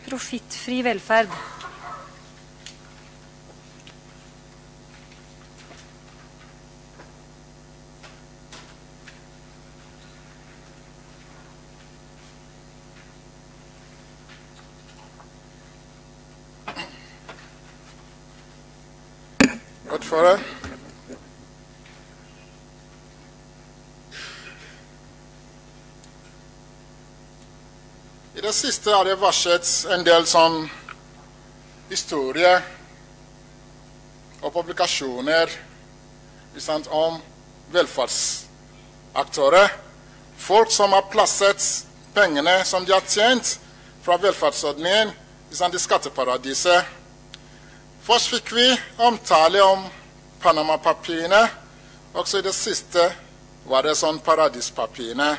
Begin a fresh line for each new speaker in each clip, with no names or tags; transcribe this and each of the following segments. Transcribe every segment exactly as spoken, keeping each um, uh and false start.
profittfri velferd.
Godt for det. I det siste har det varslet en del sånn historie og publikasjoner om velferdsaktører. Folk som har plasset pengene som de har tjent fra velferdsordningen i skatteparadiset. Først fikk vi omtale om Panama-papirene, også i det siste var det sånn paradispapirene.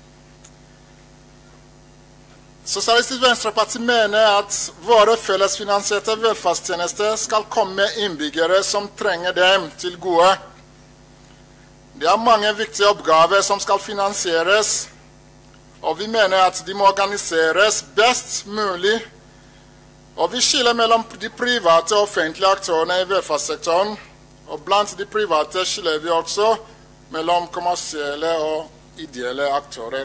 Sosialistisk Venstreparti mener at våre fellesfinansierte velferdstjenester skal komme innbyggere som trenger dem til gode. Det er mange viktige oppgaver som skal finansieres, og vi mener at de må organiseres best mulig. Og vi skiller mellom de private og offentlige aktørene i velferdssektoren, og blant de private skiller vi også mellom kommersielle og ideelle aktører.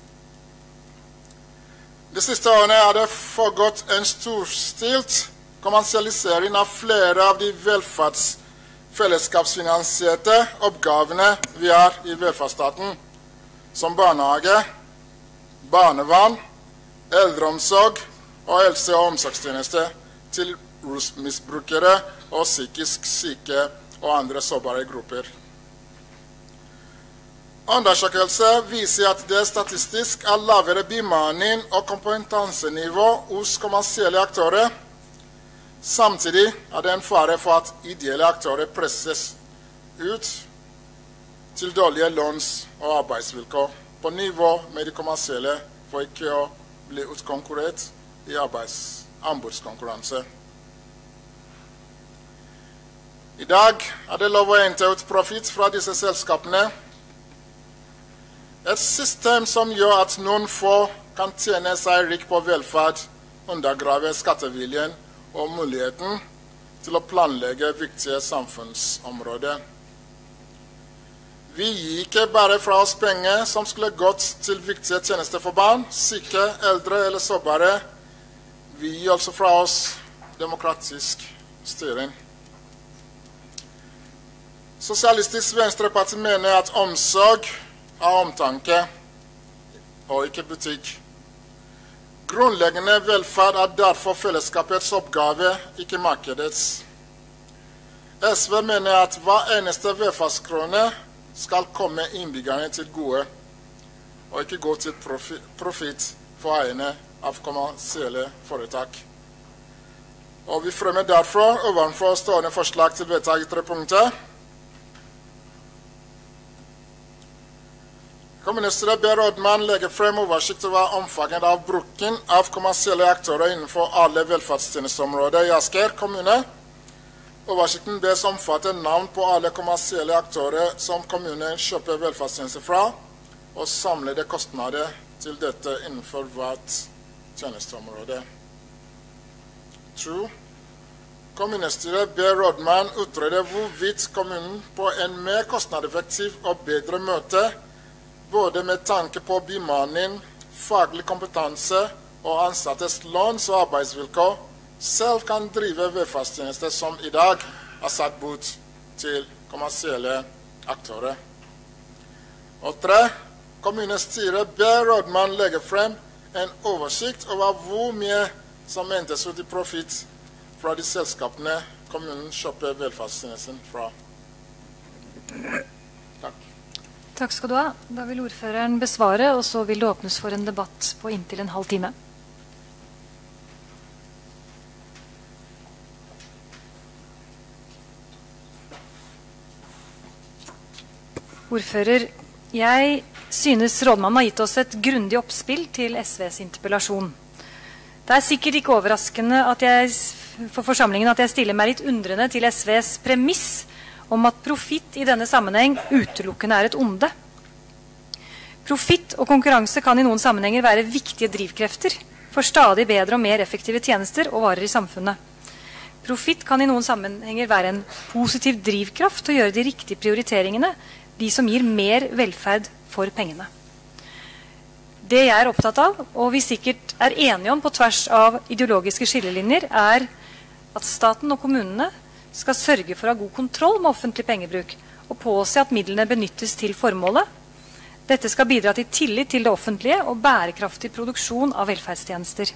De siste årene har det foregått en storstilt kommersialisering av flere av de velferdsfellesskapsfinansierte oppgavene vi har i velferdsstaten, som barnehage, barnevern, eldreomsorg og helse- og omsorgstjenester til rusmisbrukere og psykisk syke og andre sårbare grupper. Undersøkelser viser at det statistisk er lavere bemanning og kompetansenivå hos kommersielle aktører. Samtidig er det en fare for at ideelle aktører presses ut til dårlige lønns- og arbeidsvilkår på nivå med de kommersielle for ikke å bli utkonkurrert i arbeidsanbudskonkurranse. I dag er det lov å hente ut profitt fra disse selskapene. Et system som gjør at noen få kan tjene seg rik på velferd, undergraver skatteviljen og muligheten til å planlegge viktige samfunnsområder. Vi gir ikke bare fra oss penger som skulle gått til viktige tjenester for barn, syke, eldre eller sårbare. Vi gir også fra oss demokratisk styring. Sosialistisk Venstreparti mener at omsorg er omtanke og ikke butikk. Grunnleggende velferd er derfor fellesskapets oppgave, ikke markedets. S V mener at hver eneste velferdskrone skal komme innbyggerne til gode, og ikke gå til profitt for eierne av kommersielle foretak. Og vi fremmer derfor ovenfor stående forslag til vedtak i tre punkter. Kommuniststyret ber rådmannen legge frem oversikt over omfanget av bruken av kommersielle aktører innenfor alle velferdstjenesteområder i Asker kommune. Oversikten bes omfatte navn på alle kommersielle aktører som kommunen kjøper velferdstjenester fra, og samlede kostnader til dette innenfor hvert tjenesteområde. to. Kommunestyret ber rådmannen utrede hvorvidt kommunen på en mer kostnadseffektiv og bedre måte, både med tanke på bemanning, faglig kompetanse og ansattes lønns- og arbeidsvilkår, selv kan drive velferdstjenester som i dag er satt bort til kommersielle aktører. Og tre. Kommunestyret ber rådmannen legge frem en oversikt over hvor mye som hentes ut i profitt fra de selskapene kommunen kjøper velferdstjenesten fra. Takk.
Takk skal du ha. Da vil ordføreren besvare, og så vil det åpnes for en debatt på inntil en halv time. Ordfører, jeg synes rådmannen har gitt oss et grundig oppspill til S Vs interpellasjon. Det er sikkert ikke overraskende at jeg, for forsamlingen at jeg stiller meg litt undrende til S Vs premiss om at profitt i denne sammenheng utelukkende er et onde. Profitt og konkurranse kan i noen sammenhenger være viktige drivkrefter for stadig bedre og mer effektive tjenester og varer i samfunnet. Profitt kan i noen sammenhenger være en positiv drivkraft til å gjøre de riktige prioriteringene, de som gir mer velferd for pengene. Det jeg er opptatt av, og vi sikkert er enige om på tvers av ideologiske skillelinjer, er at staten og kommunene skal sørge for å ha god kontroll med offentlig pengebruk og påse at midlene benyttes til formålet. Dette skal bidra til tillit til det offentlige og bærekraftig produksjon av velferdstjenester.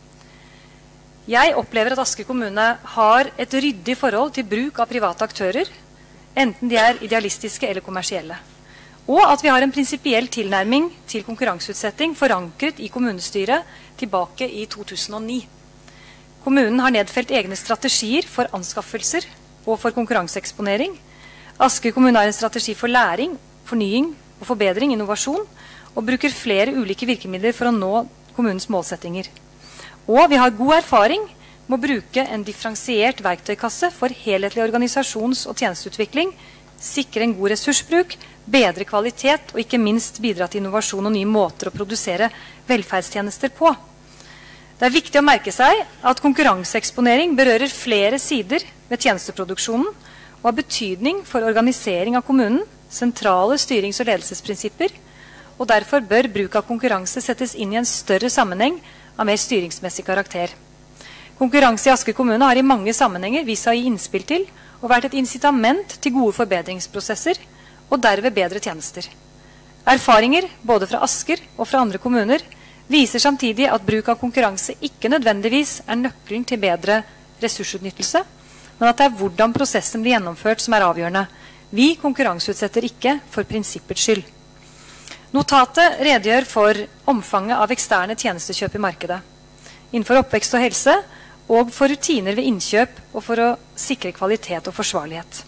Jeg opplever at Asker kommune har et ryddig forhold til bruk av private aktører, enten de er idealistiske eller kommersielle. Og at vi har en prinsipiell tilnærming til konkurranseutsetting forankret i kommunestyret tilbake i to tusen og ni. Kommunen har nedfelt egne strategier for anskaffelser og for konkurranseeksponering. Asker kommune har en strategi for læring, fornying og forbedring, innovasjon, og bruker flere ulike virkemidler for å nå kommunens målsettinger. Og vi har god erfaring med å bruke en differensiert verktøykasse for helhetlig organisasjons- og tjenesteutvikling, sikre en god ressursbruk, bedre kvalitet og ikke minst bidra til innovasjon og nye måter å produsere velferdstjenester på. Det er viktig å merke seg at konkurranseeksponering berører flere sider ved tjenesteproduksjonen og har betydning for organisering av kommunen, sentrale styrings- og ledelsesprinsipper, og derfor bør bruk av konkurranse settes inn i en større sammenheng av mer styringsmessig karakter. Konkurranse i Asker kommune har i mange sammenhenger vist seg å gi innspill til og vært et incitament til gode forbedringsprosesser og derved bedre tjenester. Erfaringer, både fra Asker og fra andre kommuner, viser samtidig at bruk av konkurranse ikke nødvendigvis er nøkkelen til bedre ressursutnyttelse, men at det er hvordan prosessen blir gjennomført som er avgjørende. Vi konkurranseutsetter ikke for prinsippets skyld. Notatet redegjør for omfanget av eksterne tjenestekjøp i markedet, innenfor oppvekst og helse, og for rutiner ved innkjøp og for å sikre kvalitet og forsvarlighet.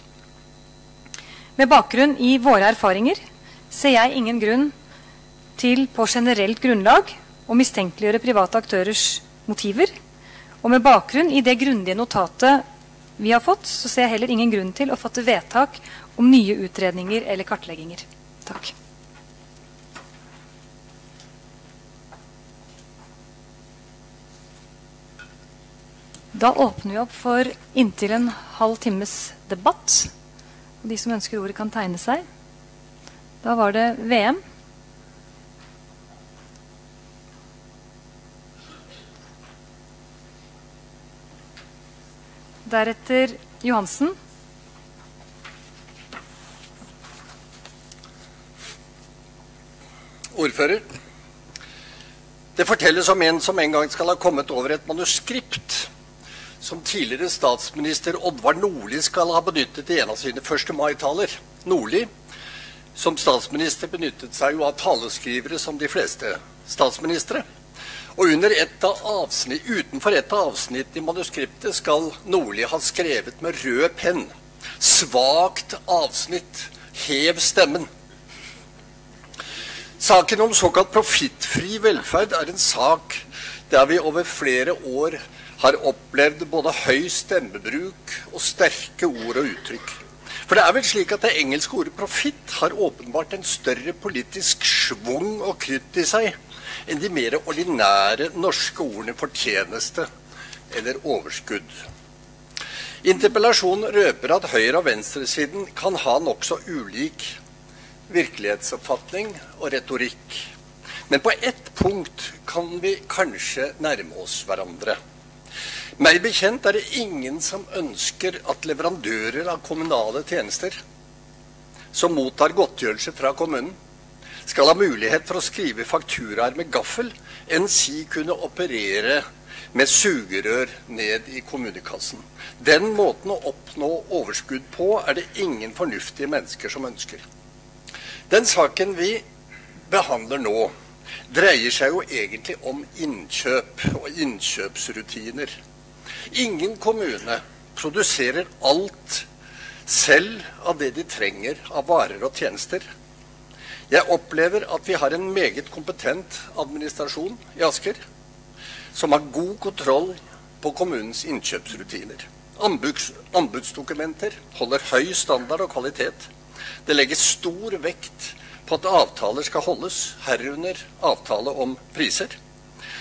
Med bakgrunn i våre erfaringer ser jeg ingen grunn til på generelt grunnlag å mistenkeliggjøre private aktørers motiver, og med bakgrunn i det grundige notatet vi har fått, så ser jeg heller ingen grunn til å fatte vedtak om nye utredninger eller kartlegginger. Takk. Da åpner vi opp for inntil en halv times debatt. Og de som ønsker ordet kan tegne seg. Da var det V M. Deretter Johansen.
Ordfører. Det fortelles om en som en gang skal ha kommet over et manuskript som tidligere statsminister Oddvar Nordli skal ha benyttet i en av sine første mai-taler. Nordli, som statsminister, benyttet seg jo av taleskrivere som de fleste statsministre. Og under et av avsnitt, utenfor et av avsnitt i manuskriptet skal Nordli ha skrevet med rød penn. Svagt avsnitt. Hev stemmen. Saken om såkalt profittfri velferd er en sak der vi over flere år har opplevd både høy stemmebruk og sterke ord og uttrykk. For det er vel slik at det engelske ordet profitt har åpenbart en større politisk svung og krytt i seg enn de mer ordinære norske ordene fortjeneste eller overskudd. Interpellasjonen røper at høyre- og venstresiden kan ha nokså ulik virkelighetsoppfatning og retorikk. Men på ett punkt kan vi kanskje nærme oss hverandre. Meg bekjent er det ingen som ønsker at leverandører av kommunale tjenester som mottar godtgjørelse fra kommunen, skal ha mulighet for å skrive fakturaer med gaffel, enn si kunne operere med sugerør ned i kommunekassen. Den måten å oppnå overskudd på er det ingen fornuftige mennesker som ønsker. Den saken vi behandler nå, dreier seg jo egentlig om innkjøp og innkjøpsrutiner. Ingen kommune produserer alt selv av det de trenger av varer og tjenester. Jeg opplever at vi har en meget kompetent administrasjon i Asker, som har god kontroll på kommunens innkjøpsrutiner. Anbuds, anbudsdokumenter holder høy standard og kvalitet. Det legges stor vekt på at avtaler skal holdes, herunder avtale om priser.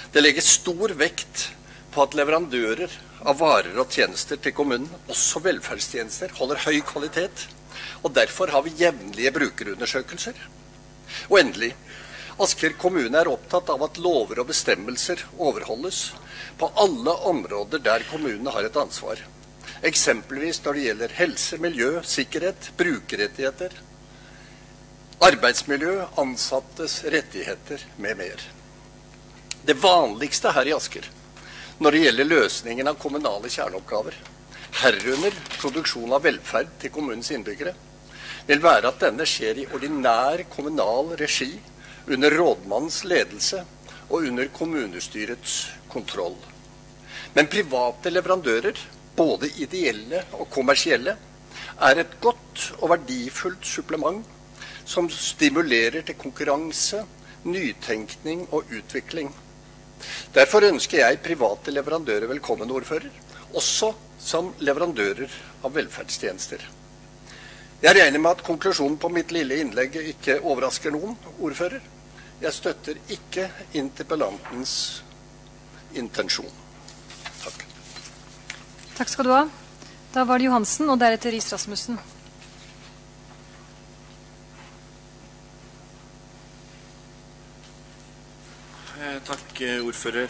Det legges stor vekt på at leverandører av varer og tjenester til kommunen, også velferdstjenester, holder høy kvalitet, og derfor har vi jevnlige brukerundersøkelser. Og endelig, Asker kommune er opptatt av at lover og bestemmelser overholdes på alle områder der kommunene har et ansvar. Eksempelvis når det gjelder helse, miljø, sikkerhet, brukerrettigheter, arbeidsmiljø, ansattes rettigheter med mer. Det vanligste her i Asker, når det gjelder løsningen av kommunale kjerneoppgaver, herunder produksjon av velferd til kommunens innbyggere, vil være at denne skjer i ordinær kommunal regi, under rådmannens ledelse og under kommunestyrets kontroll. Men private leverandører, både ideelle og kommersielle, er et godt og verdifullt supplement som stimulerer til konkurranse, nytenkning og utvikling. Derfor ønsker jeg private leverandører velkommen, ordfører, også som leverandører av velferdstjenester. Jeg regner med at konklusjonen på mitt lille innlegg ikke overrasker noen, ordfører. Jeg støtter ikke interpellantens intensjon. Takk.
Takk skal du ha. Da var det Johansen og deretter Riis Rasmussen.
Takk, ordfører.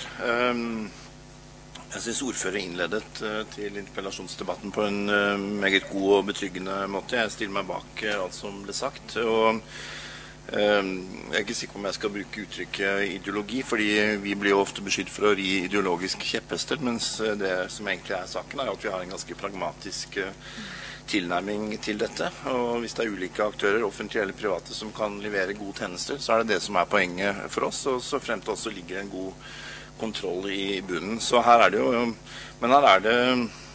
Jeg synes ordfører innledet til interpellasjonsdebatten på en meget god og betryggende måte. Jeg stiller meg bak alt som ble sagt, og jeg er ikke sikker om jeg skal bruke uttrykket ideologi, fordi vi blir jo ofte beskyldt for å ri ideologisk kjepphester, mens det som egentlig er saken er at vi har en ganske pragmatisk tilnærming til dette. Og hvis det er ulike aktører, offentlige eller private, som kan levere gode tjenester, så er det det som er poenget for oss, og så fremt også ligger en god kontroll i bunnen. Så her er det jo, men her er det,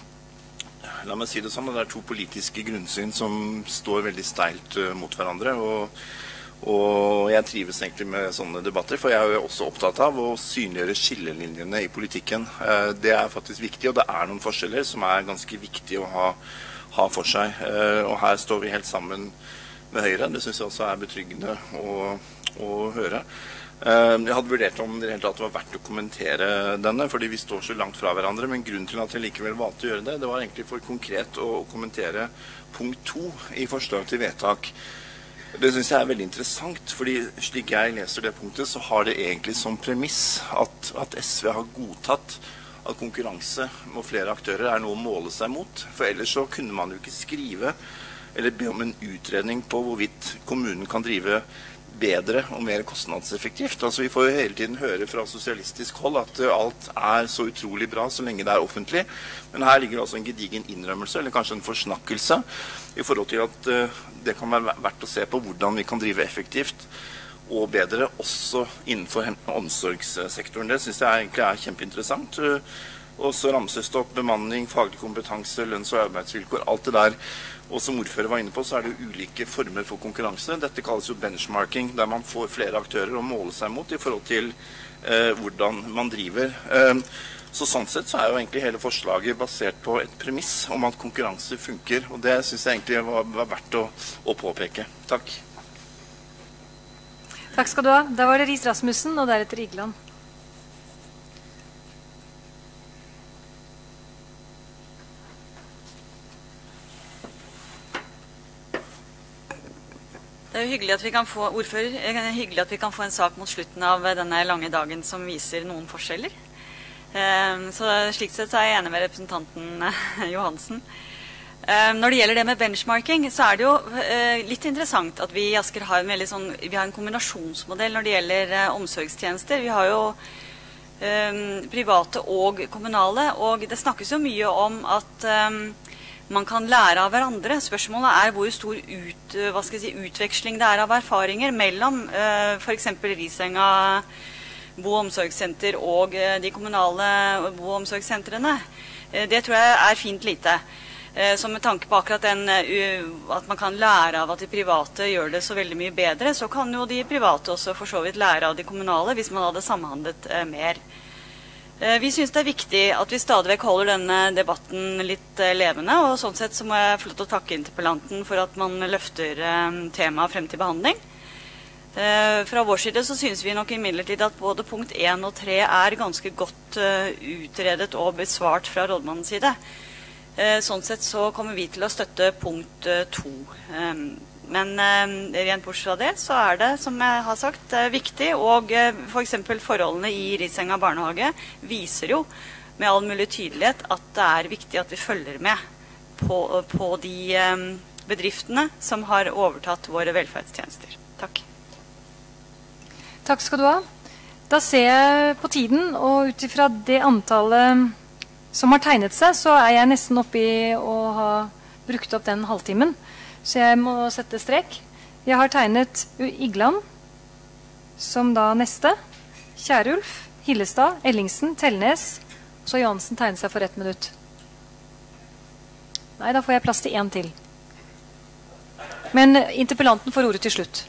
la meg si det sånn, det er to politiske grunnsyn som står veldig steilt mot hverandre, og Og jeg trives egentlig med sånne debatter, for jeg er jo også opptatt av å synliggjøre skillelinjene i politikken. Det er faktisk viktig, og det er noen forskjeller som er ganske viktige å ha, ha for seg. Og her står vi helt sammen med Høyre. Det synes jeg også er betryggende å, å høre. Jeg hadde vurdert om det helt tatt var verdt å kommentere denne, fordi vi står så langt fra hverandre, men grunnen til at jeg likevel valgte å gjøre det, det var egentlig for konkret å kommentere punkt to i forslag til vedtak. Det synes jeg er veldig interessant, fordi slik jeg leser det punktet, så har det egentlig som premiss at, at S V har godtatt at konkurranse og flere aktører er noe å måle seg mot. For ellers så kunne man jo ikke skrive eller be om en utredning på hvorvidt kommunen kan drive bedre og mer kostnadseffektivt. Altså vi får jo hele tiden høre fra sosialistisk hold at alt er så utrolig bra så lenge det er offentlig. Men her ligger altså en gedigen innrømmelse, eller kanskje en forsnakkelse, i forhold til at uh, det kan være verdt å se på hvordan vi kan drive effektivt og bedre, også innenfor omsorgssektoren. Det synes jeg egentlig er kjempeinteressant. Uh, og så ramses det opp bemanning, faglig kompetanse, lønns- og arbeidsvilkår, alt det der. Og som ordfører var inne på, så er det jo ulike former for konkurranse. Dette kalles jo benchmarking, der man får flere aktører å måle seg mot i forhold til eh, hvordan man driver. Eh, så sånn sett så er jo egentlig hele forslaget basert på et premiss om at konkurranse funker. Og det synes jeg egentlig var, var verdt å, å påpeke. Takk.
Takk skal du ha. Da var det Riis Rasmussen og deretter Igland.
Det er jo hyggelig at vi kan få, ordfører, hyggelig at vi kan få en sak mot slutten av denne lange dagen som viser noen forskjeller. Så slik sett så er jeg enig med representanten Johansen. Når det gjelder det med benchmarking, så er det jo litt interessant at vi i Asker har en, veldig sånn, vi har en kombinasjonsmodell når det gjelder omsorgstjenester. Vi har jo private og kommunale, og det snakkes jo mye om at man kan lære av hverandre. Spørsmålet er hvor stor ut, hva skal jeg si, utveksling det er av erfaringer mellom uh, for eksempel Risenga bo- og omsorgssenter og uh, de kommunale bo- og omsorgssentrene. Uh, det tror jeg er fint lite. Uh, så med tanke på akkurat den, uh, at man kan lære av at de private gjør det så veldig mye bedre, så kan jo de private også for så vidt lære av de kommunale hvis man hadde samhandlet uh, mer. Vi synes det er viktig at vi stadig holder denne debatten litt levende, og sånn sett så må jeg få lov til å takke interpellanten for at man løfter temaet frem til behandling. Eh, fra vår side så synes vi nok imidlertid at både punkt én og tre er ganske godt uh, utredet og besvart fra rådmannens side. Eh, sånn sett så kommer vi til å støtte punkt uh, to. Um, men uh, rent bort fra det så er det, som jeg har sagt, uh, viktig. Og uh, for eksempel forholdene i Risenga barnehage viser jo med all mulig tydelighet at det er viktig at vi følger med på, på de um, bedriftene som har overtatt våre velferdstjenester. Takk.
Takk skal du ha. Da ser jeg på tiden, og ut ifra det antallet som har tegnet seg, så er jeg nesten oppe i å ha brukt opp den halvtimen. Så jeg må sette strek. Jeg har tegnet Igland, som da neste. Kjærulf, Hillestad, Ellingsen, Tellnes. Så Johansen tegnet seg for ett minutt. Nei, da får jeg plass til en til. Men interpellanten får ordet til slutt.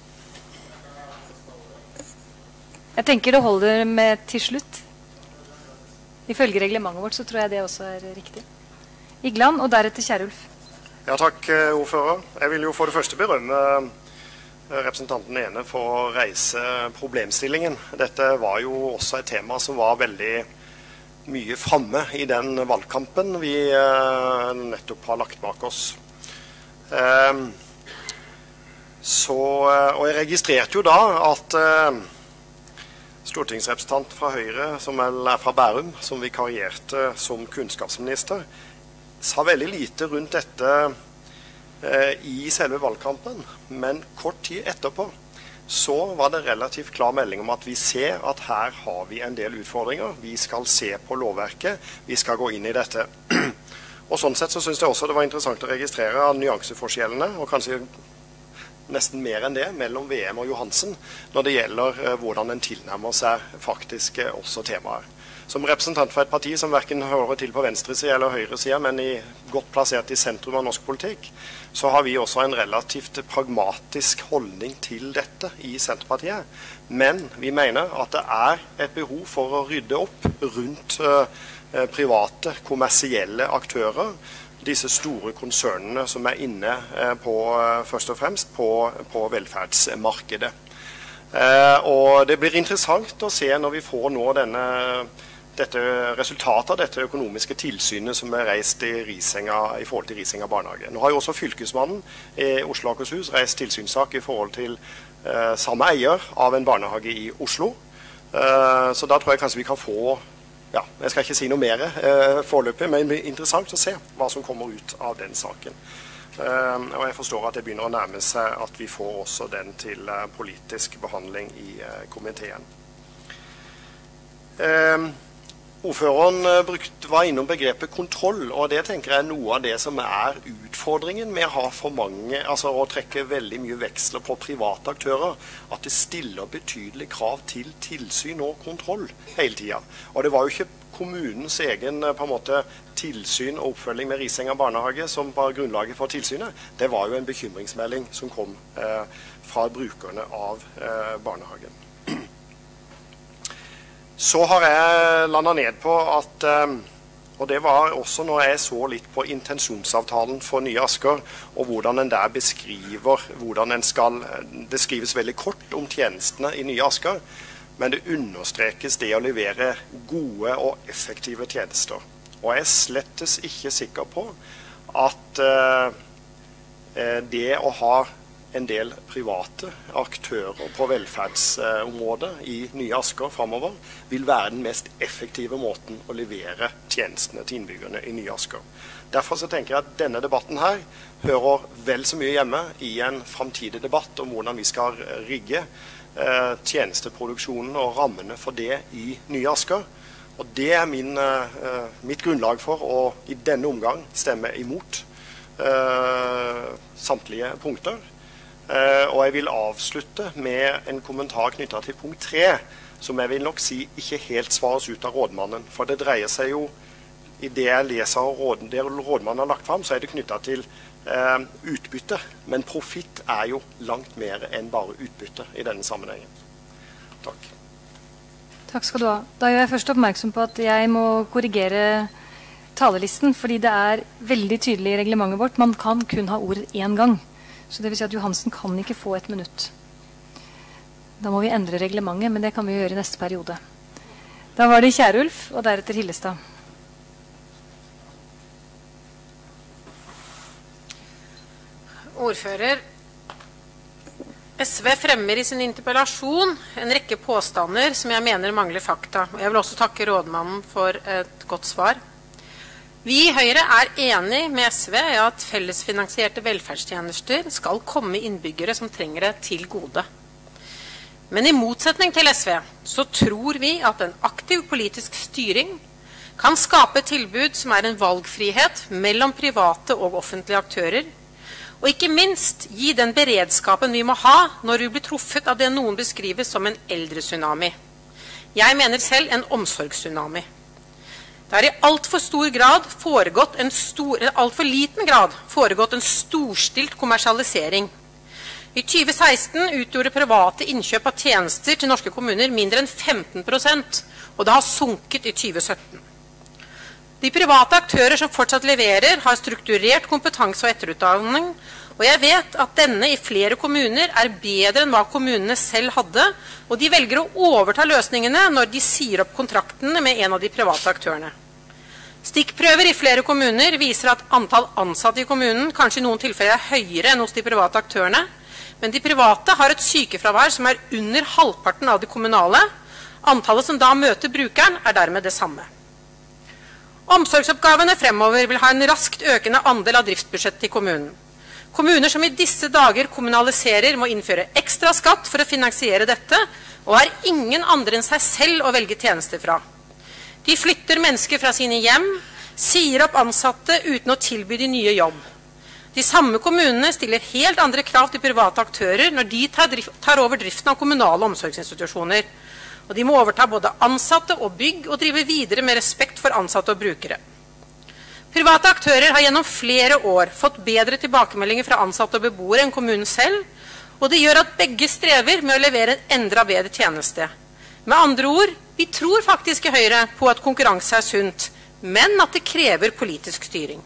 Jeg tenker det holder med til slutt. Ifølge reglementet vårt så tror jeg det også er riktig. Igland, og deretter Kjærulf.
Ja, takk, ordfører. Jeg vil jo for det første berømme representanten Ene for å reise problemstillingen. Dette var jo også et tema som var veldig mye fremme i den valgkampen vi nettopp har lagt bak oss. Så, og jeg registrerte jo da at stortingsrepresentant fra Høyre, som er fra Bærum, som vikarierte som kunnskapsminister, sa veldig lite rundt dette eh, i selve valgkampen. Men kort tid etterpå så var det relativt klar melding om at vi ser at her har vi en del utfordringer. Vi skal se på lovverket, vi skal gå inn i dette. Og sånn sett så synes jeg også det var interessant å registrere nyanseforskjellene, og kanskje nesten mer enn det, mellom V M og Johansen, når det gjelder eh, hvordan en tilnærmer seg faktisk eh, også temaer. Som representant for et parti som hverken hører til på venstresiden eller høyresiden, men i, godt plassert i sentrum av norsk politikk, så har vi også en relativt pragmatisk holdning til dette i Senterpartiet. Men vi mener at det er et behov for å rydde opp rundt eh, private, kommersielle aktører, disse store konsernene som er inne eh, på, først og fremst på, på velferdsmarkedet. Eh, og det blir interessant å se når vi får nå denne, dette resultatet av dette økonomiske tilsynet som er reist i, Risenga, i forhold til Risenga barnehage. Nå har jo også fylkesmannen i Oslo og Akershus reist tilsynssak i forhold til eh, samme eier av en barnehage i Oslo. Eh, så da tror jeg kanskje vi kan få Ja, jeg skal ikke si noe mer eh, foreløpig, men det blir interessant å se hva som kommer ut av den saken. Eh, og jeg forstår at det begynner å nærme seg at vi får også den til eh, politisk behandling i eh, komiteen. Eh, ordføreren eh, brukt, var innom begrepet kontroll, og det tenker jeg er noe av det som er utfordringen med å ha for mange, altså å trekke veldig mye veksler på private aktører, at det stiller betydelig krav til tilsyn og kontroll hele tiden. Og det var jo ikke kommunens egen på en måte, tilsyn og oppfølging med Risenga barnehage som var grunnlaget for tilsynet. Det var jo en bekymringsmelding som kom eh, fra brukerne av eh, barnehagen. Så har jeg landet ned på at, og det var også når jeg så litt på intensjonsavtalen for Nye Asker, og hvordan en der beskriver, hvordan en skal, det skrives veldig kort om tjenestene i Nye Asker, men det understrekes det å levere gode og effektive tjenester. Og jeg er slettes ikke sikker på at det å ha en del private aktører på velferdsområdet i Nye Asker fremover vil være den mest effektive måten å levere tjenestene til innbyggerne i Nye Asker. Derfor så tenker jeg at denne debatten her hører vel så mye hjemme i en fremtidig debatt om hvordan vi skal rigge eh, tjenesteproduksjonen og rammene for det i Nye Asker. Og det er min, eh, mitt grunnlag for å i denne omgang stemme imot eh, samtlige punkter. Uh, og jeg vil avslutte med en kommentar knyttet til punkt tre, som jeg vil nok si ikke helt svares ut av rådmannen. For det dreier seg jo, i det jeg leser av råd, det rådmannen har lagt frem, så er det knyttet til uh, utbytte. Men profitt er jo langt mer enn bare utbytte i denne sammenhengen. Takk.
Takk skal du ha. Da gjør jeg først oppmerksom på at jeg må korrigere talelisten, fordi det er veldig tydelig i reglementet vårt. Man kan kun ha ordet én gang. Så det vil si at Johansen kan ikke få et minutt. Da må vi endre reglementet, men det kan vi gjøre i neste periode. Da var det Kjærulf, og deretter Hillestad.
Ordfører, S V fremmer i sin interpellasjon en rekke påstander som jeg mener mangler fakta. Jeg vil også takke rådmannen for et godt svar. Vi i Høyre er enig med S V i at fellesfinansierte velferdstjenester skal komme innbyggere som trenger det til gode. Men i motsetning til S V så tror vi at en aktiv politisk styring kan skape tilbud som er en valgfrihet mellom private og offentlige aktører, og ikke minst gi den beredskapen vi må ha når vi blir truffet av det noen beskriver som en eldre-tsunami. Jeg mener selv en omsorgstsunami. Det har i alt for stor grad foregått en stor, eller alt for liten grad foregått en storstilt kommersialisering. I tjue seksten utgjorde private innkjøp av tjenester til norske kommuner mindre enn femten prosent, og det har sunket i tjue sytten. De private aktører som fortsatt leverer, har strukturert kompetanse og etterutdanning, og jeg vet at denne i flere kommuner er bedre enn hva kommunene selv hadde, og de velger å overta løsningene når de sier opp kontraktene med en av de private aktørene. Stikkprøver i flere kommuner viser at antall ansatte i kommunen kanskje i noen tilfeller er høyere enn hos de private aktørene, men de private har et sykefravær som er under halvparten av de kommunale. Antallet som da møter brukeren er dermed det samme. Omsorgsoppgavene fremover vil ha en raskt økende andel av driftsbudsjettet i kommunen. Kommuner som i disse dager kommunaliserer må innføre ekstra skatt for å finansiere dette, og har ingen andre enn seg selv å velge tjenester fra. De flytter mennesker fra sine hjem, sier opp ansatte uten å tilby de nye jobb. De samme kommunene stiller helt andre krav til private aktører når de tar, drift, tar over driften av kommunale omsorgsinstitusjoner. Og de må overta både ansatte og bygg og drive videre med respekt for ansatte og brukere. Private aktører har gjennom flere år fått bedre tilbakemeldinger fra ansatte og beboere enn kommunen selv, og det gjør at begge strever med å levere en enda bedre tjeneste. Med andre ord, vi tror faktisk i Høyre på at konkurranse er sunt, men at det krever politisk styring.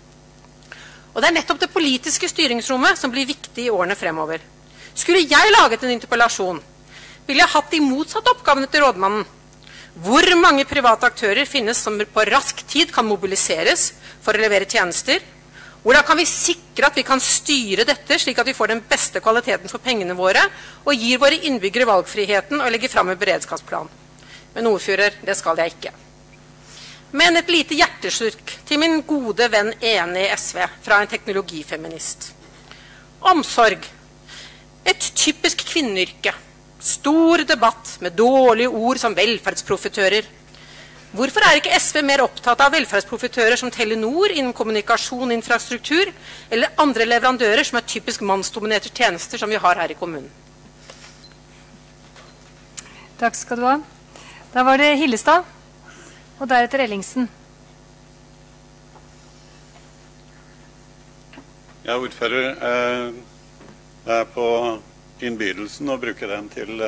Og det er nettopp det politiske styringsrommet som blir viktig i årene fremover. Skulle jeg laget en interpellasjon, ville jeg hatt de motsatte oppgavene til rådmannen. Hvor mange private aktører finnes som på rask tid kan mobiliseres for å levere tjenester? Hvordan kan vi sikre at vi kan styre dette slik at vi får den beste kvaliteten for pengene våre, og gir våre innbyggere valgfriheten og legger frem en beredskapsplan? Men ordfører, det skal jeg ikke. Men et lite hjertesukk til min gode venn enig i S V fra en teknologifeminist. Omsorg. Et typisk kvinneyrke. Stor debatt med dårlige ord som velferdsprofitører. Hvorfor er ikke S V mer opptatt av velferdsprofitører som Telenor innen kommunikasjon og infrastruktur, eller andre leverandører som er typisk mannsdominerte tjenester som vi har her i kommunen?
Takk skal du ha. Da var det Hillestad. Og deretter Ellingsen.
Ja, ordfører, eh, det er på innbydelsen å bruke den til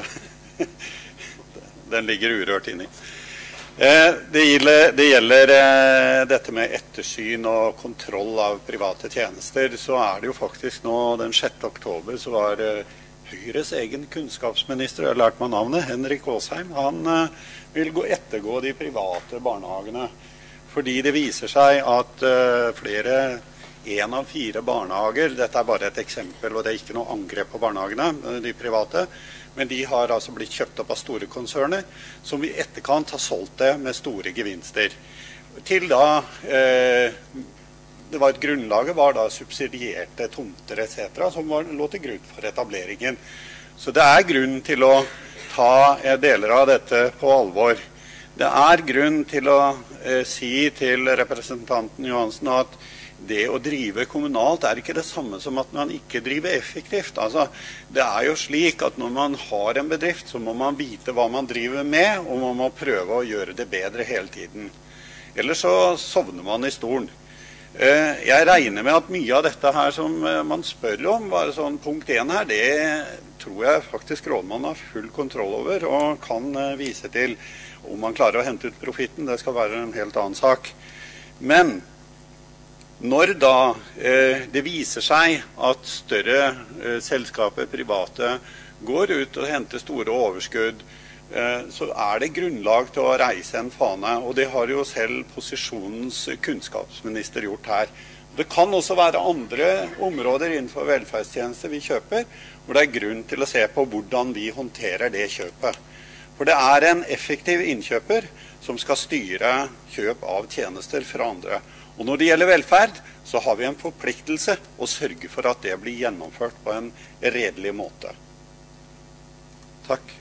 den ligger urørt inni. Eh, det gjelder, det gjelder eh, dette med ettersyn og kontroll av private tjenester, så er det jo faktisk nå den sjette oktober så var eh, Høyres egen kunnskapsminister, jeg har lært meg navnet, Henrik Åsheim, han uh, vil gå ettergå de private barnehagene, fordi det viser seg at uh, flere, en av fire barnehager, dette er bare et eksempel, og det er ikke noe angrep på barnehagene, de private, men de har altså blitt kjøpt opp av store konserner, som i etterkant har solgt det med store gevinster. Til da... Uh, Det var et grunnlaget var da subsidierte tomter et cetera som var, lå til grunn for etableringen. Så det er grunn til å ta eh, deler av dette på alvor. Det er grunn til å eh, si til representanten Johansen at det å drive kommunalt er ikke det samme som at man ikke driver effektivt. Altså, det er jo slik at når man har en bedrift, så må man vite hva man driver med, og man må prøve å gjøre det bedre hele tiden. Ellers så sovner man i stolen. Jeg regner med at mye av dette her som man spør om, bare sånn punkt én her, det tror jeg faktisk rådmannen har full kontroll over og kan vise til om man klarer å hente ut profitten. Det skal være en helt annen sak. Men når da eh, det viser seg at større eh, selskaper, private, går ut og henter store overskudd, så er det grunnlag til å reise en fane, og det har jo selv posisjonens kunnskapsminister gjort her. Det kan også være andre områder innenfor velferdstjenester vi kjøper, hvor det er grunn til å se på hvordan vi håndterer det kjøpet. For det er en effektiv innkjøper som skal styre kjøp av tjenester fra andre. Og når det gjelder velferd, så har vi en forpliktelse å sørge for at det blir gjennomført på en redelig måte. Takk.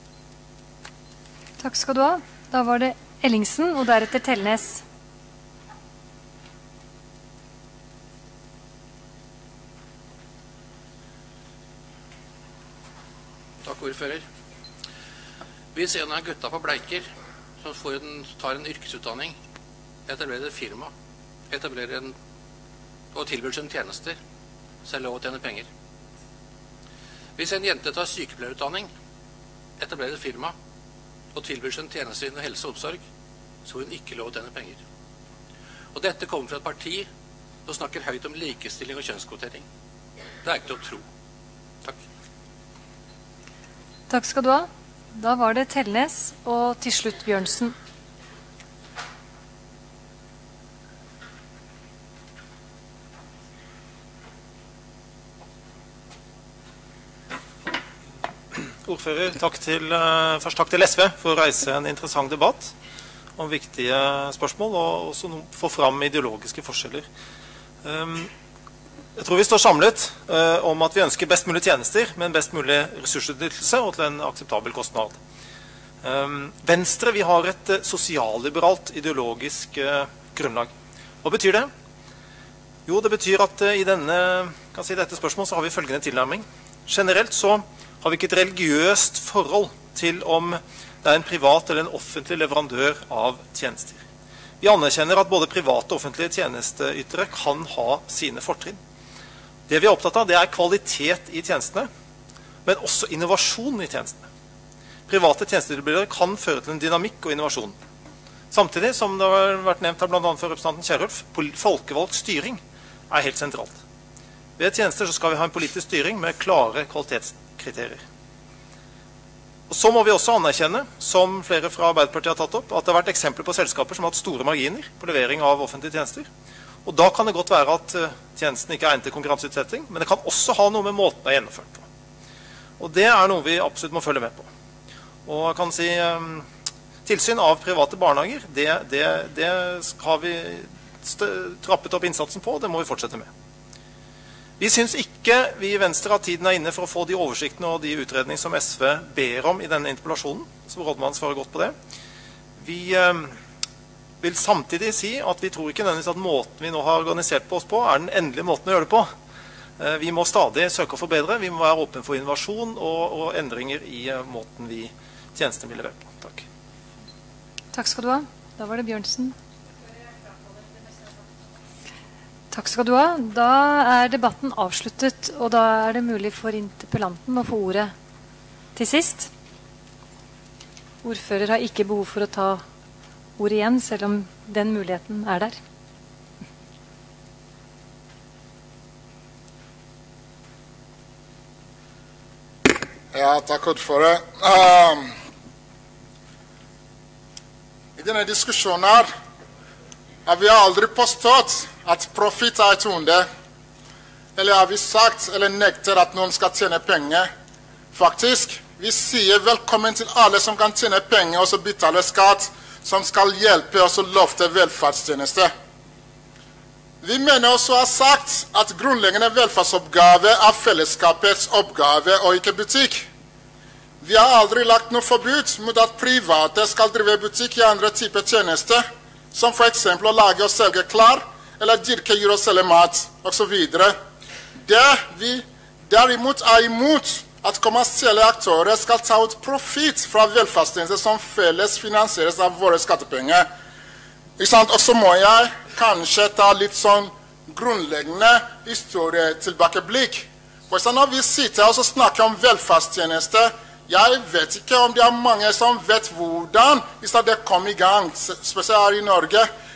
Takk skal du ha. Da var det Ellingsen og deretter Tellnes.
Takk, ordfører. Hvis en av gutta på Bleiker som får en, tar en yrkesutdanning, etablerer et firma, etablerer en, og tilbyr sine tjenester, så er det lov å tjene penger. Hvis en jente tar sykepleierutdanning, etablerer et firma, og tilbyr sin tjenester innen helse og omsorg, så får hun ikke lov å tjene penger. Og dette kommer fra et parti som snakker høyt om likestilling og kjønnskvotering. Det er ikke til å tro. Takk.
Takk skal du ha. Da var det Tellnes og til slutt Bjørnsen.
Ordfører, takk til, først takk til S V for å reise en interessant debatt om viktige spørsmål, og også få fram ideologiske forskjeller. Jeg tror vi står samlet om at vi ønsker best mulig tjenester, med en best mulig ressursutnyttelse og til en akseptabel kostnad. Venstre, vi har et sosialliberalt ideologisk grunnlag. Hva betyr det? Jo, det betyr at i denne, kan si dette spørsmålet så har vi følgende tilnærming. Generelt så har vi ikke et religiøst forhold til om det er en privat eller en offentlig leverandør av tjenester. Vi anerkjenner at både private og offentlige tjenesteytere kan ha sine fortrinn. Det vi er opptatt av, det er kvalitet i tjenestene, men også innovasjon i tjenestene. Private tjenestetilbydere kan føre til en dynamikk og innovasjon. Samtidig, som det har vært nevnt her blant annet for representanten Kjerulf, folkevalgt styring er helt sentralt. Ved tjenester så skal vi ha en politisk styring med klare kvalitetskriterier. Og så må vi også anerkjenne, som flere fra Arbeiderpartiet har tatt opp, at det har vært eksempler på selskaper som har hatt store marginer på levering av offentlige tjenester. Og da kan det godt være at tjenesten ikke er egnet til konkurranseutsetting, men det kan også ha noe med måten å gjennomføre på. Og det er noe vi absolutt må følge med på. Og jeg kan si, tilsyn av private barnehager, det, det, det har vi trappet opp innsatsen på, og det må vi fortsette med. Vi synes ikke vi i Venstre at tiden er inne for å få de oversiktene og de utredninger som S V ber om i denne interpellasjonen, så rådmannen svarer godt på det. Vi eh, vil samtidig si at vi tror ikke nødvendigvis at måten vi nå har organisert på oss på er den endelige måten å gjøre det på. Eh, vi må stadig søke å forbedre, vi må være åpne for innovasjon og, og endringer i eh, måten vi tjenestene vil levere på. Takk.
Takk skal du ha. Da var det Bjørnsen. Takk skal du ha. Da er debatten avsluttet, og da er det mulig for interpellanten å få ordet til sist. Ordfører har ikke behov for å ta ordet igjen, selv om den muligheten er der.
Ja, takk ordfører. Um, I denne diskusjonen her har vi aldri påstått at profitt er et onde, eller har vi sagt eller nekter at noen skal tjene penger. Faktisk, vi sier velkommen til alle som kan tjene penger og så betale skatt, som skal hjelpe oss å lofte velferdstjenester. Vi mener også å ha sagt at grunnleggende velferdsoppgave er fellesskapets oppgave og ikke butikk. Vi har aldri lagt noe forbud mot at private skal drive butikk i andre typer tjenester, som for eksempel å lage og selge klær, eller dyrke jord og selge mat, og så videre. Det vi derimot er imot at kommersielle aktører skal ta ut profitt fra velferdstjenester som felles finansieres av våre skattepenger. Og så må jeg kanskje ta litt sånn grunnleggende historietilbakeblikk. For sånn når vi sitter og snakker om velferdstjenester, jeg vet ikke om det er mange som vet hvordan hvis det kom i gang, spesielt her i Norge.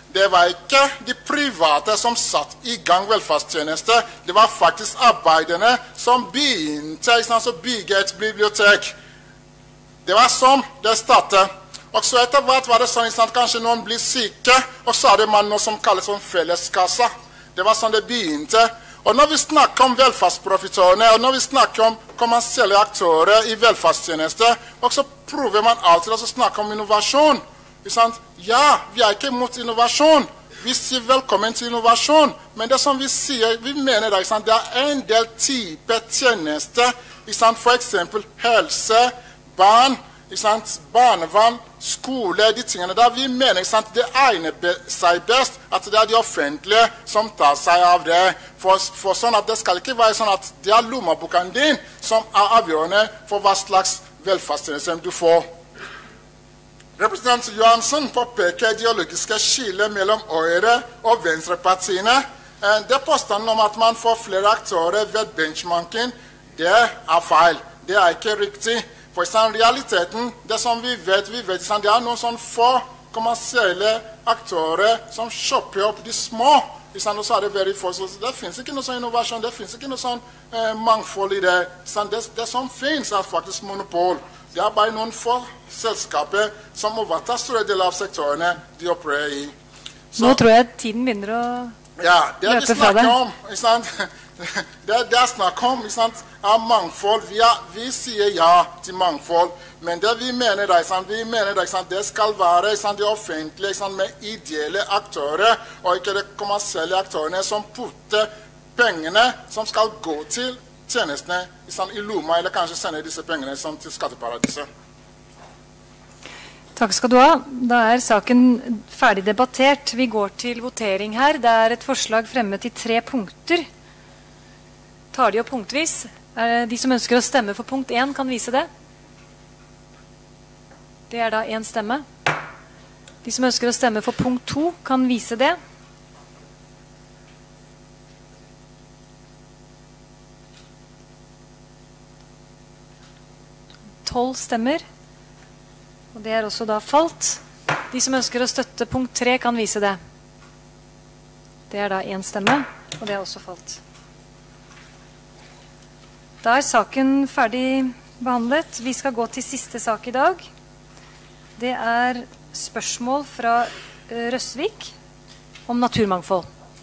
det var ikke de private som satt i gang velferdstjenester. Det var faktisk arbeiderne som begynte å bygge et bibliotek. Det var sånn det startet. Og så etter hvert var det sånn at kanskje noen blir syke, og så hadde man noe som kalles som felleskassa. Det var sånn det begynte. Og når vi snakker om velferdsprofitørene, og når vi snakker om kommersielle aktører i velferdstjenester, og så prøver man alltid å snakke om innovasjon. Ja, vi er ikke mot innovasjon. Vi sier velkommen til innovasjon. Men det som vi sier, vi mener det, det er en del typer tjenester, for eksempel helse, barn, barnevern, skole, de tingene der. Vi mener det egner seg best at det er de offentlige som tar seg av det. For, for sånn at det skal ikke være sånn at det er lommeboken din som er avgjørende for hva slags velferdstjenester du får. Representant Johansen påpeker ideologiske skiller mellom Høyre- og Venstrepartiene. Det påstanden om at man får flere aktører ved benchmarking, det er feil. Det er ikke riktig. For i realiteten, det som vi vet, vi vet, det er noen sånn få kommersielle aktører som kjøper opp de små. Og så er det veldig få. Det finnes ikke noe sånn innovasjon, det finnes ikke noe sånn eh, mangfold i det. Det, det som finnes er faktisk monopol. Det er bare noen få selskaper som overtar store deler av sektorene de opererer i. Så,
nå tror jeg tiden begynner å
ja, det
løpe fra det.
Om, ikke sant? Det, det er snakk om ikke sant, er mangfold. Vi, er, vi sier ja til mangfold, men det vi mener det, ikke sant, vi mener det, ikke sant, det skal være ikke sant, det offentlige ikke sant, med ideelle aktører, og ikke de kommersielle aktørene som putter pengene som skal gå til tjenestene ikke sant, i lomma, eller kanskje sende disse pengene som til skatteparadiser.
Takk skal du ha. Da er saken ferdig debattert. Vi går til votering her. Det er et forslag fremmet i tre punkter. Tar de opp punktvis. De som ønsker å stemme for punkt én, kan vise det. Det er da én stemme. De som ønsker å stemme for punkt to, kan vise det. Tolv stemmer. Og det er også da falt. De som ønsker å støtte punkt tre, kan vise det. Det er da én stemme, og det er også falt. Da er saken ferdig behandlet. Vi skal gå til siste sak i dag. Det er spørsmål fra Røsvik om naturmangfold.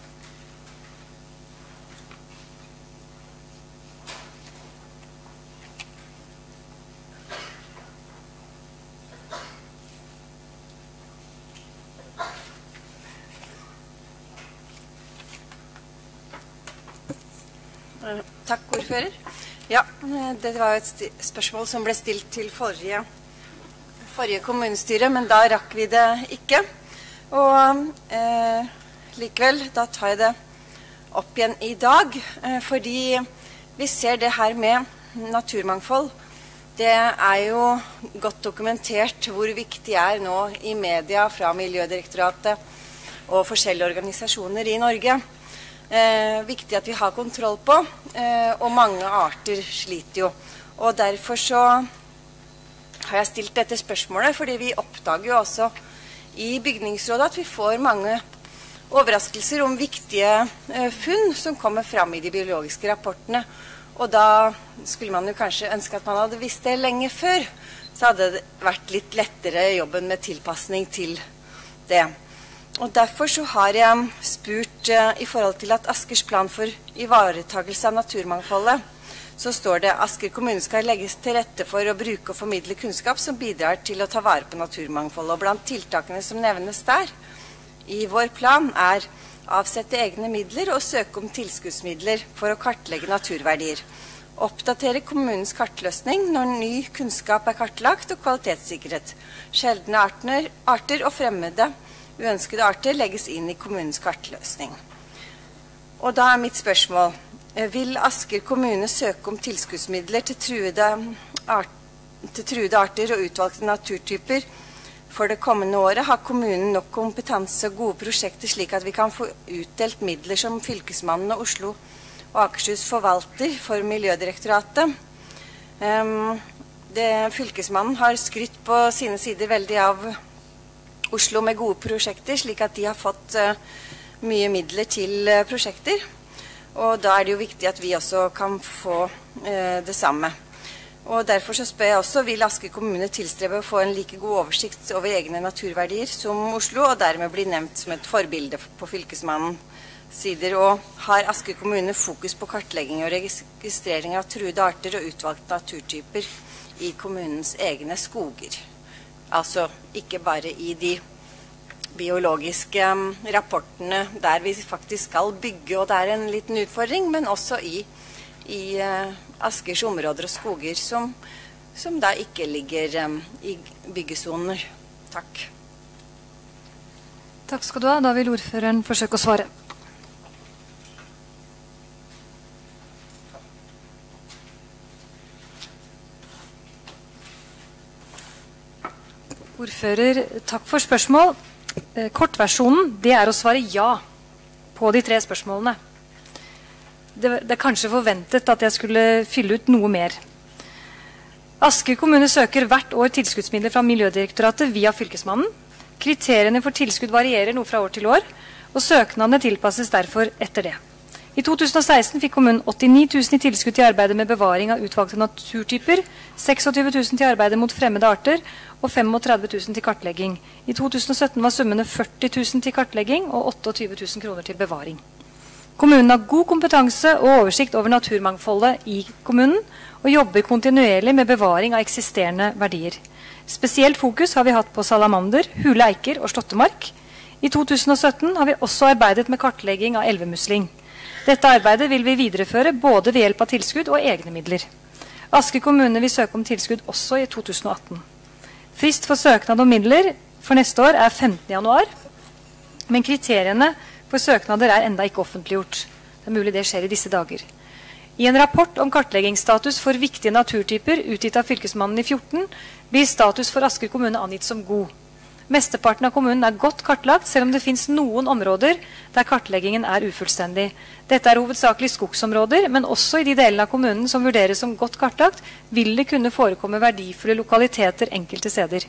Takk, ordfører. Ja, det var et spørsmål som ble stilt til forrige, forrige kommunestyre, men da rakk vi det ikke. Og eh, likevel, da tar jeg det opp igjen i dag, eh, fordi vi ser det her med naturmangfold. Det er jo godt dokumentert hvor viktig det er nå i media fra Miljødirektoratet og forskjellige organisasjoner i Norge. Eh, viktig at vi har kontroll på, eh, og mange arter sliter jo. Og derfor så har jeg stilt dette spørsmålet, fordi vi oppdager jo også i bygningsrådet at vi får mange overraskelser om viktige eh, funn som kommer fram i de biologiske rapportene. Og da skulle man jo kanskje ønske at man hadde visst det lenge før, så hadde det vært litt lettere jobben med tilpasning til det. Og derfor så har jeg spurt uh, i forhold til at Askers plan for ivaretagelse av naturmangfoldet, så står det Asker kommune skal legges til rette for å bruke og formidle kunnskap som bidrar til å ta vare på naturmangfoldet. Og blant tiltakene som nevnes der i vår plan er avsette egne midler og søke om tilskuddsmidler for å kartlegge naturverdier. Oppdatere kommunens kartløsning når ny kunnskap er kartlagt og kvalitetssikret. Sjeldne arter, arter og fremmede uønskede arter legges inn i kommunens kartløsning. Og da er mitt spørsmål, vil Asker kommune søke om tilskuddsmidler til truede, art, til truede arter og utvalgte naturtyper for det kommende året? Har kommunen nok kompetanse og gode prosjekter slik at vi kan få utdelt midler som Fylkesmannen og Oslo og Akershus forvalter for Miljødirektoratet? Um, det, Fylkesmannen har skrytt på sine sider veldig av Oslo med gode prosjekter, slik at de har fått uh, mye midler til uh, prosjekter. Og da er det jo viktig at vi også kan få uh, det samme. Og derfor så spør jeg også, vil Asker kommune tilstrebe å få en like god oversikt over egne naturverdier som Oslo, og dermed bli nevnt som et forbilde på fylkesmannens sider? Og har Asker kommune fokus på kartlegging og registrering av truede arter og utvalgte naturtyper i kommunens egne skoger? Altså ikke bare i de biologiske um, rapportene der vi faktisk skal bygge, og det er en liten utfordring, men også i, i uh, Askers områder og skoger som, som da ikke ligger um, i byggesoner. Takk.
Takk skal du ha. Da vil ordføreren forsøke å svare. Ordfører, takk for spørsmål. Eh, kortversjonen, det er å svare ja på de tre spørsmålene. Det, det er kanskje forventet at jeg skulle fylle ut noe mer. Asker kommune søker hvert år tilskuddsmidler fra Miljødirektoratet via fylkesmannen. Kriteriene for tilskudd varierer noe fra år til år, og søknadene tilpasses derfor etter det. I to tusen og seksten fikk kommunen åttini tusen i tilskudd til arbeidet med bevaring av utvalgte naturtyper, tjueseks tusen til arbeidet mot fremmede arter og trettifem tusen til kartlegging. I to tusen og sytten var summene førti tusen til kartlegging og tjueåtte tusen kroner til bevaring. Kommunen har god kompetanse og oversikt over naturmangfoldet i kommunen, og jobber kontinuerlig med bevaring av eksisterende verdier. Spesielt fokus har vi hatt på salamander, hule eiker og slåttemark. I to tusen og sytten har vi også arbeidet med kartlegging av elvemusling. Dette arbeidet vil vi videreføre både ved hjelp av tilskudd og egne midler. Asker kommune vil søke om tilskudd også i to tusen og atten. Frist for søknad om midler for neste år er femtende januar, men kriteriene for søknader er enda ikke offentliggjort. Det er mulig det skjer i disse dager. I en rapport om kartleggingsstatus for viktige naturtyper utgitt av fylkesmannen i fjorten blir status for Asker kommune angitt som god. Mesteparten av kommunen er godt kartlagt, selv om det finnes noen områder der kartleggingen er ufullstendig. Dette er hovedsakelig skogsområder, men også i de delene av kommunen som vurderes som godt kartlagt, vil det kunne forekomme verdifulle lokaliteter enkelte steder.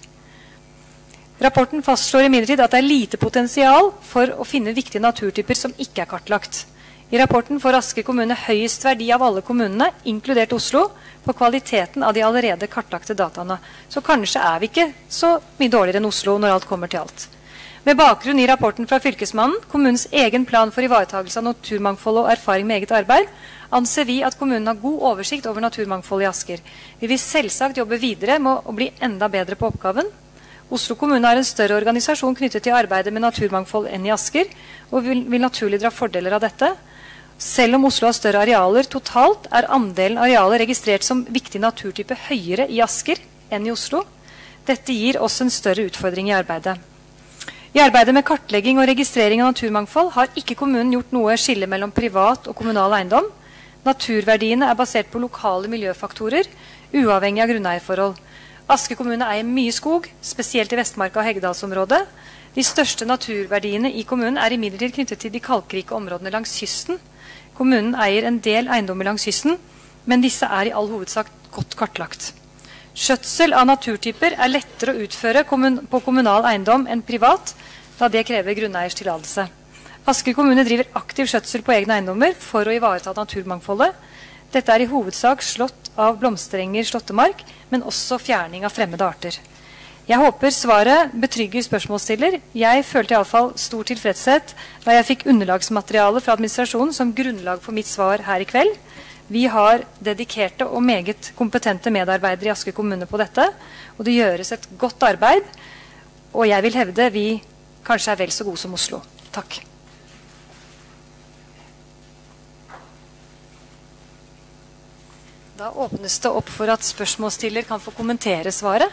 Rapporten fastslår imidlertid at det er lite potensial for å finne viktige naturtyper som ikke er kartlagt. I rapporten får Asker kommune høyest verdi av alle kommunene, inkludert Oslo, på kvaliteten av de allerede kartlagte dataene. Så kanskje er vi ikke så mye dårligere enn Oslo når alt kommer til alt. Med bakgrunn i rapporten fra fylkesmannen, kommunens egen plan for ivaretagelse av naturmangfold og erfaring med eget arbeid, anser vi at kommunen har god oversikt over naturmangfold i Asker. Vi vil selvsagt jobbe videre med å bli enda bedre på oppgaven. Oslo kommune er en større organisasjon knyttet til arbeidet med naturmangfold enn i Asker, og vil, vil naturlig dra fordeler av dette. Selv om Oslo har større arealer totalt, er andelen arealer registrert som viktig naturtype høyere i Asker enn i Oslo. Dette gir oss en større utfordring i arbeidet. I arbeidet med kartlegging og registrering av naturmangfold har ikke kommunen gjort noe skille mellom privat og kommunal eiendom. Naturverdiene er basert på lokale miljøfaktorer, uavhengig av grunneierforhold. Asker kommune eier mye skog, spesielt i Vestmarka og Heggedalsområdet. De største naturverdiene i kommunen er imidlertid knyttet til de kalkrike områdene langs kysten. Kommunen eier en del eiendommer langs kysten, men disse er i all hovedsak godt kartlagt. Skjøtsel av naturtyper er lettere å utføre på kommunal eiendom enn privat, da det krever grunneiers tillatelse. Asker kommune driver aktiv skjøtsel på egne eiendommer for å ivareta naturmangfoldet. Dette er i hovedsak slått av blomsterenger slåttemark, men også fjerning av fremmede arter. Jeg håper svaret betrygger spørsmålsstiller. Jeg følte i alle fall stor tilfredshet da jeg fikk underlagsmateriale fra administrasjonen som grunnlag for mitt svar her i kveld. Vi har dedikerte og meget kompetente medarbeidere i Asker kommune på dette, og det gjøres et godt arbeid, og jeg vil hevde vi kanskje er vel så gode som Oslo. Takk. Da åpnes det opp for at spørsmålsstiller kan få kommentere svaret.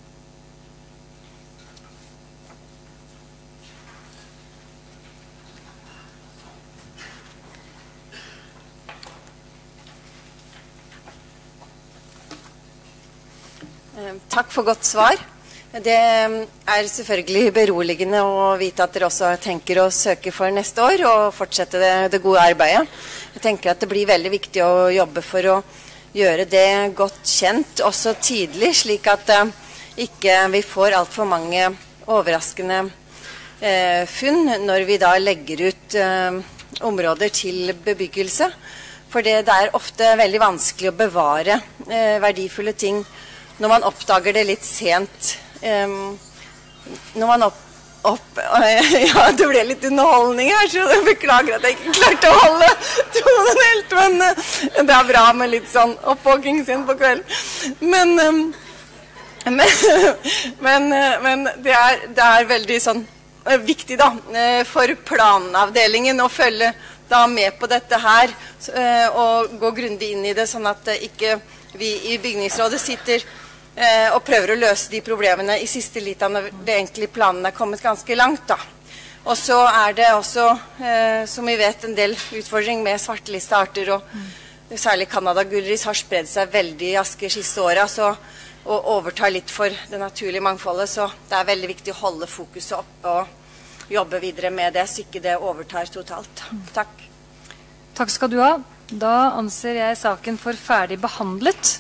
Takk for godt svar. Det er selvfølgelig beroligende å vite at dere også tenker å søke for neste år og fortsette det, det gode arbeidet. Jeg tenker at det blir veldig viktig å jobbe for å gjøre det godt kjent også tidlig, slik at uh, ikke vi får alt for mange overraskende eh, funn når vi da legger ut eh, områder til bebyggelse. For det, det er ofte veldig vanskelig å bevare eh, verdifulle ting når man oppdager det litt sent. Eh, når man opp, opp ja, det ble litt underholdning her, så jeg beklager at jeg ikke klarte å holde tonen helt, men uh, det er bra med litt sånn oppvåking sin på kvelden. Men, um, men, men, uh, men det, er, det er veldig sånn uh, viktig da, uh, for planavdelingen å følge da med på dette her, uh, og gå grundig inn i det, sånn at uh, ikke vi i bygningsrådet sitter Eh, og prøver å løse de problemene i siste lita når det egentlig planen er kommet ganske langt da. Og så er det også, eh, som vi vet, en del utfordring med svarteliste arter, og mm. særlig Canada-gullris har spredd seg veldig i Asker siste året, så, og overtar litt for det naturlige mangfoldet, så det er veldig viktig å holde fokuset opp og jobbe videre med det, så ikke det overtar totalt. Mm. Takk.
Takk skal du ha. Da anser jeg saken for ferdig behandlet.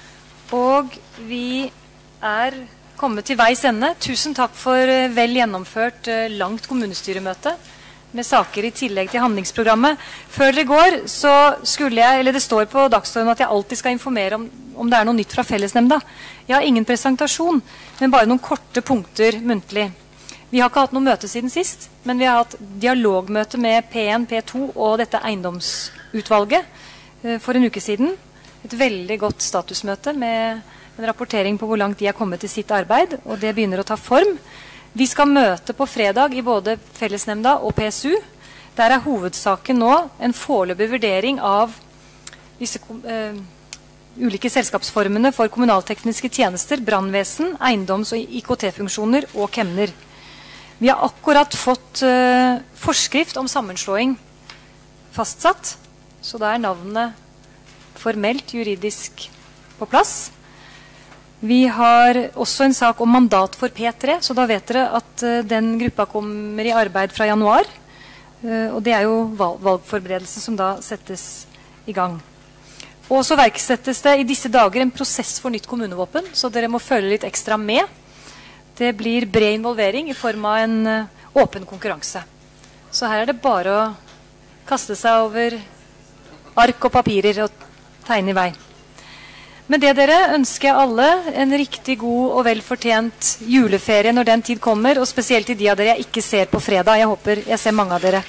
Og vi er kommet til veis ende. Tusen takk for vel gjennomført langt kommunestyremøte med saker i tillegg til handlingsprogrammet. Før dere går, så skulle jeg, eller det står på dagsordenen at jeg alltid skal informere om, om det er noe nytt fra fellesnemnda. Jeg har ingen presentasjon, men bare noen korte punkter muntlig. Vi har ikke hatt noe møte siden sist, men vi har hatt dialogmøte med P en, P to og dette eiendomsutvalget for en uke siden. Et veldig godt statusmøte med en rapportering på hvor langt de har kommet i sitt arbeid, og det begynner å ta form. Vi skal møte på fredag i både fellesnemnda og P S U. Der er hovedsaken nå en foreløpig vurdering av disse uh, ulike selskapsformene for kommunaltekniske tjenester, brannvesen, eiendoms- og I K T-funksjoner og kemner. Vi har akkurat fått uh, forskrift om sammenslåing fastsatt, så da er navnet formelt juridisk på plass. Vi har også en sak om mandat for P tre, så da vet dere at uh, den gruppa kommer i arbeid fra januar. Uh, og det er jo valg valgforberedelsen som da settes i gang. Og så verksettes det i disse dager en prosess for nytt kommunevåpen, så dere må følge litt ekstra med. Det blir bred involvering i form av en uh, åpen konkurranse. Så her er det bare å kaste seg over ark og papirer og tegne i vei. Med det dere ønsker jeg alle en riktig god og velfortjent juleferie når den tid kommer, og spesielt til de av dere jeg ikke ser på fredag. Jeg håper jeg ser mange av dere.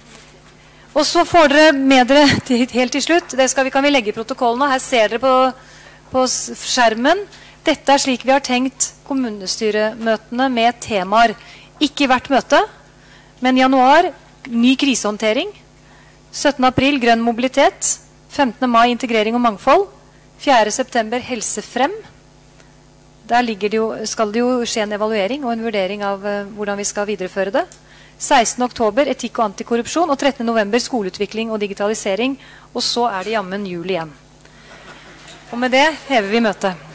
Og så får dere med dere til, helt til slutt, det skal vi, kan vi legge i protokollen, her ser dere på, på skjermen. Dette er slik vi har tenkt kommunestyremøtene med temaer. Ikke hvert møte, men januar, ny krisehåndtering. syttende april, grønn mobilitet. femtende mai, integrering og mangfold. fjerde september, helse frem. Der ligger det jo, skal det jo skje en evaluering og en vurdering av uh, hvordan vi skal videreføre det. sekstende oktober, etikk og antikorrupsjon. Og trettende november, skoleutvikling og digitalisering. Og så er det jammen jul igjen. Og med det hever vi møtet.